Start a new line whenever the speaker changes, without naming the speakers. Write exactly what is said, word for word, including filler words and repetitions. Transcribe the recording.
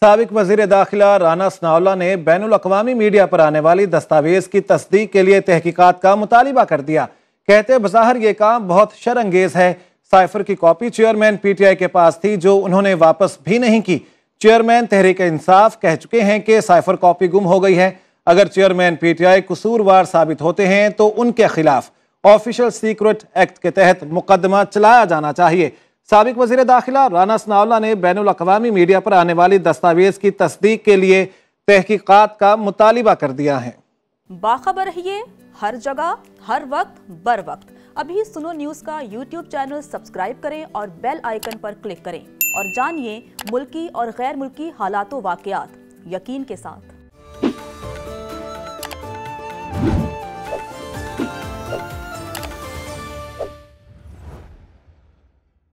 साबिक वजीर दाखिला राना सनाउल्लाह ने बैनुल अक़वामी मीडिया पर आने वाली दस्तावेज की तस्दीक के लिए तहकीकात का मुतालिबा कर दिया। कहते बज़ाहिर ये काम बहुत शर्मंगेज है। साइफर की कॉपी चेयरमैन पीटीआई के पास थी जो उन्होंने वापस भी नहीं की। चेयरमैन तहरीक इंसाफ कह चुके हैं कि साइफर कॉपी गुम हो गई है। अगर चेयरमैन पीटीआई कसूरवार साबित होते हैं तो उनके खिलाफ ऑफिशियल सीक्रेट एक्ट के तहत मुकदमा चलाया जाना चाहिए। साबिक वजीर दाखिला राना सनाउल्लाह ने बैनुल अक़वामी मीडिया पर आने वाली दस्तावेज की तस्दीक के लिए तहकीकात का मुतालिबा कर दिया है।
बाखबर रहिए हर जगह हर वक्त बर वक्त। अभी सुनो न्यूज का यूट्यूब चैनल सब्सक्राइब करें और बेल आइकन पर क्लिक करें और जानिए मुल्की और गैर मुल्की हालातों वाक़यात यकीन के साथ।